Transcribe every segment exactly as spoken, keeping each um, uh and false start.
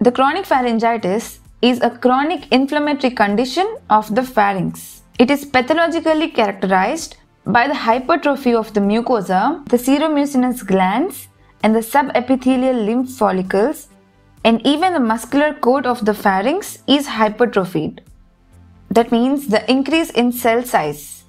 The chronic pharyngitis is a chronic inflammatory condition of the pharynx. It is pathologically characterized by the hypertrophy of the mucosa, the seromucinous glands, and the subepithelial lymph follicles, and even the muscular coat of the pharynx is hypertrophied. That means the increase in cell size.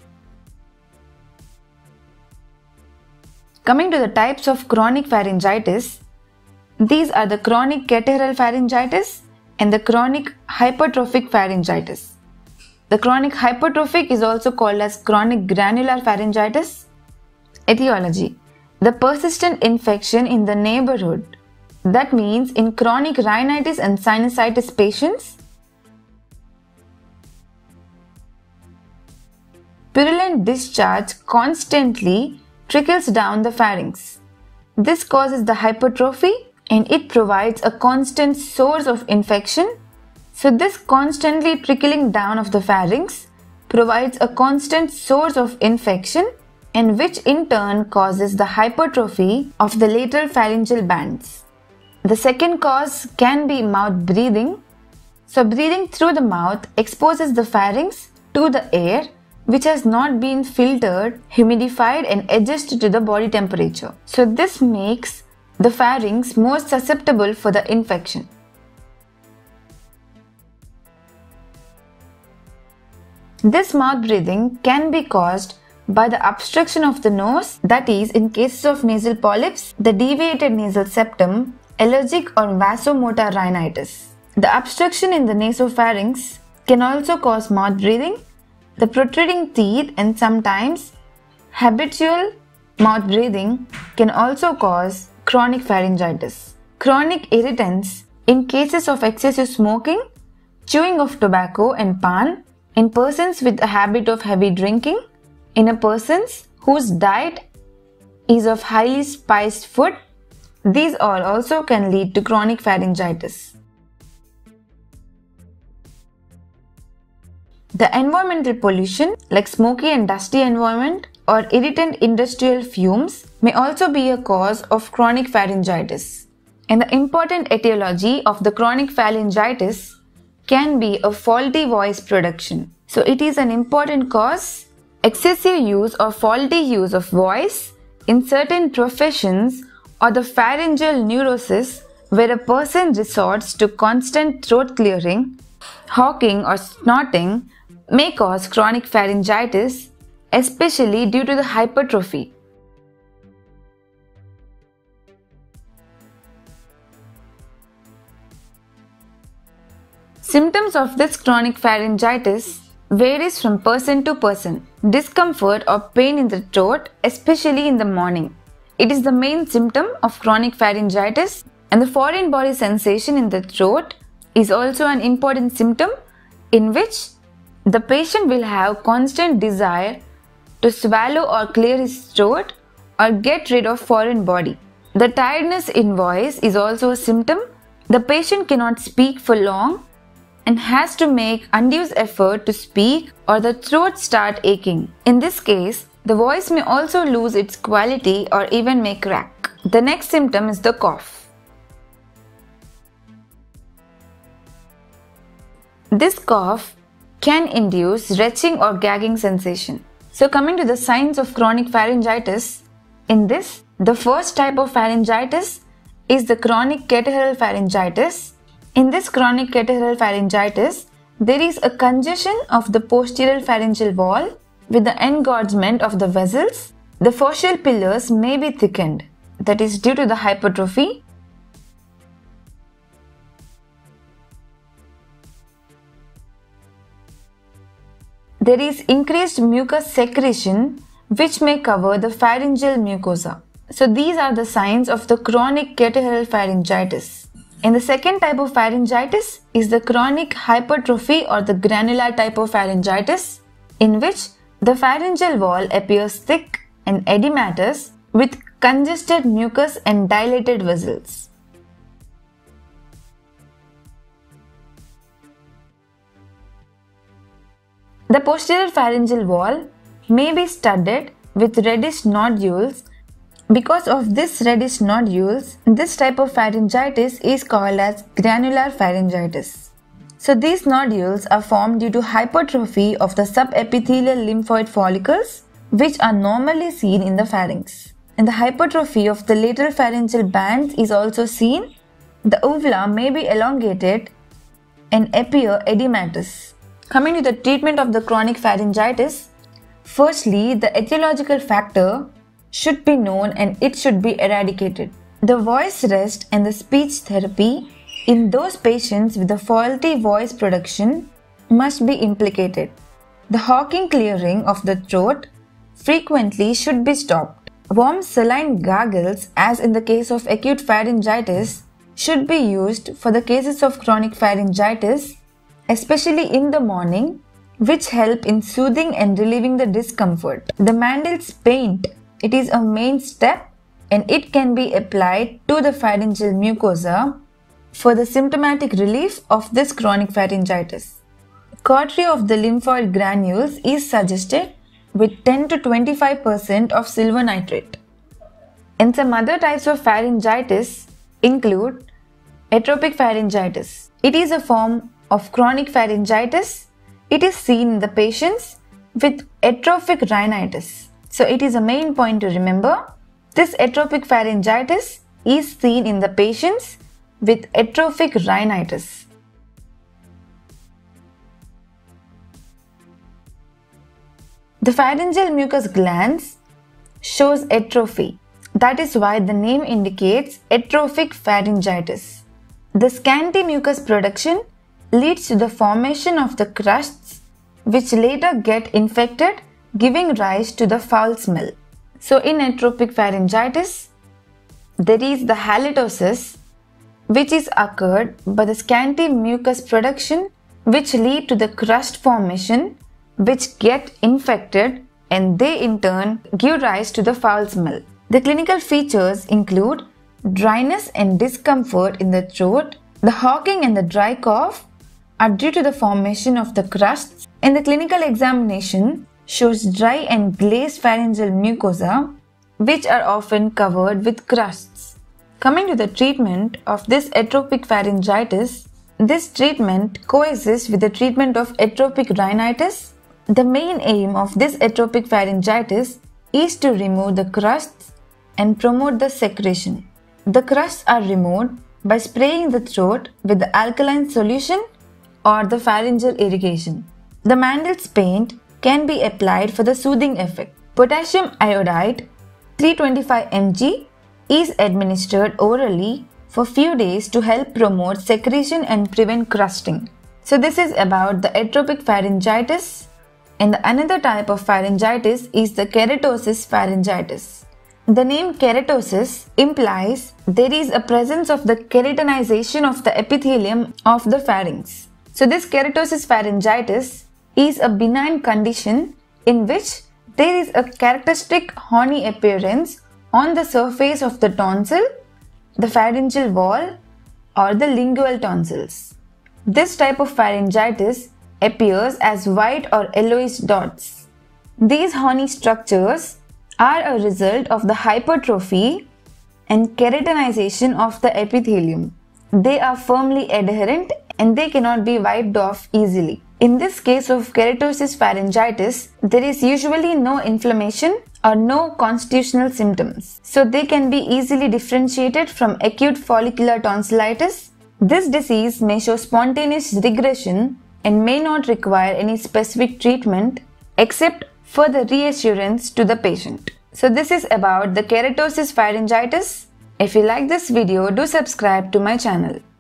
Coming to the types of chronic pharyngitis, these are the chronic catarrhal pharyngitis and the chronic hypertrophic pharyngitis. The chronic hypertrophic is also called as chronic granular pharyngitis. Etiology: the persistent infection in the neighborhood. That means in chronic rhinitis and sinusitis patients, purulent discharge constantly trickles down the pharynx. This causes the hypertrophy and it provides a constant source of infection. So this constantly trickling down of the pharynx provides a constant source of infection, and which in turn causes the hypertrophy of the lateral pharyngeal bands. The second cause can be mouth breathing. So breathing through the mouth exposes the pharynx to the air which has not been filtered, humidified and adjusted to the body temperature. So this makes the pharynx more susceptible for the infection. This mouth breathing can be caused by the obstruction of the nose, that is, in cases of nasal polyps, the deviated nasal septum, allergic or vasomotor rhinitis. The obstruction in the nasopharynx can also cause mouth breathing, the protruding teeth, and sometimes habitual mouth breathing can also cause chronic pharyngitis. Chronic irritants in cases of excessive smoking, chewing of tobacco and pan, in persons with a habit of heavy drinking, in a persons whose diet is of highly spiced food, these all also can lead to chronic pharyngitis. The environmental pollution like smoky and dusty environment or irritant industrial fumes may also be a cause of chronic pharyngitis. And the important etiology of the chronic pharyngitis can be a faulty voice production. So it is an important cause. Excessive use or faulty use of voice in certain professions or the pharyngeal neurosis where a person resorts to constant throat clearing, hawking or snorting may cause chronic pharyngitis, especially due to the hypertrophy. Symptoms of this chronic pharyngitis varies from person to person. Discomfort or pain in the throat, especially in the morning. It is the main symptom of chronic pharyngitis, and the foreign body sensation in the throat is also an important symptom in which the patient will have constant desire to swallow or clear his throat or get rid of foreign body. The tiredness in voice is also a symptom. The patient cannot speak for long and has to make undue effort to speak or the throat start aching. In this case, the voice may also lose its quality or even may crack. The next symptom is the cough. This cough can induce retching or gagging sensation. So coming to the signs of chronic pharyngitis, in this, the first type of pharyngitis is the chronic catarrhal pharyngitis. In this chronic catarrhal pharyngitis, there is a congestion of the posterior pharyngeal wall with the engorgement of the vessels. The facial pillars may be thickened, that is due to the hypertrophy. There is increased mucus secretion which may cover the pharyngeal mucosa. So these are the signs of the chronic catarrhal pharyngitis. And the second type of pharyngitis is the chronic hypertrophy or the granular type of pharyngitis, in which the pharyngeal wall appears thick and edematous with congested mucus and dilated vessels. The posterior pharyngeal wall may be studded with reddish nodules Because of this reddish nodules, this type of pharyngitis is called as granular pharyngitis. So these nodules are formed due to hypertrophy of the subepithelial lymphoid follicles, which are normally seen in the pharynx. And the hypertrophy of the lateral pharyngeal bands is also seen. The uvula may be elongated and appear edematous. Coming to the treatment of the chronic pharyngitis, firstly, the etiological factor should be known and it should be eradicated. The voice rest and the speech therapy in those patients with a faulty voice production must be implicated. The hawking clearing of the throat frequently should be stopped. Warm saline gargles, as in the case of acute pharyngitis, should be used for the cases of chronic pharyngitis, especially in the morning, which help in soothing and relieving the discomfort. The Mandel's paint, it is a main step and it can be applied to the pharyngeal mucosa for the symptomatic relief of this chronic pharyngitis. Cautery of the lymphoid granules is suggested with ten to twenty-five percent of silver nitrate. And some other types of pharyngitis include atropic pharyngitis. It is a form of chronic pharyngitis. It is seen in the patients with atrophic rhinitis. So it is a main point to remember. This atropic pharyngitis is seen in the patients with atrophic rhinitis. The pharyngeal mucous glands shows atrophy. That is why the name indicates atrophic pharyngitis. The scanty mucus production leads to the formation of the crusts, which later get infected, giving rise to the foul smell. So in atropic pharyngitis, there is the halitosis, which is occurred by the scanty mucus production, which lead to the crust formation, which get infected and they in turn give rise to the foul smell. The clinical features include dryness and discomfort in the throat. The hawking and the dry cough are due to the formation of the crusts, and the clinical examination shows dry and glazed pharyngeal mucosa, which are often covered with crusts. Coming to the treatment of this atropic pharyngitis, this treatment coexists with the treatment of atropic rhinitis. The main aim of this atropic pharyngitis is to remove the crusts and promote the secretion. The crusts are removed by spraying the throat with the alkaline solution or the pharyngeal irrigation. The Mandel's paint can be applied for the soothing effect. Potassium iodide three hundred twenty-five milligrams is administered orally for few days to help promote secretion and prevent crusting. So this is about the atropic pharyngitis, and the another type of pharyngitis is the keratosis pharyngitis. The name keratosis implies there is a presence of the keratinization of the epithelium of the pharynx. So this keratosis pharyngitis is a benign condition in which there is a characteristic horny appearance on the surface of the tonsil, the pharyngeal wall, or the lingual tonsils. This type of pharyngitis appears as white or yellowish dots. These horny structures are a result of the hypertrophy and keratinization of the epithelium. They are firmly adherent and they cannot be wiped off easily. In this case of keratosis pharyngitis, there is usually no inflammation or no constitutional symptoms, so they can be easily differentiated from acute follicular tonsillitis. This disease may show spontaneous regression and may not require any specific treatment except for the reassurance to the patient. So this is about the keratosis pharyngitis. If you like this video, do subscribe to my channel.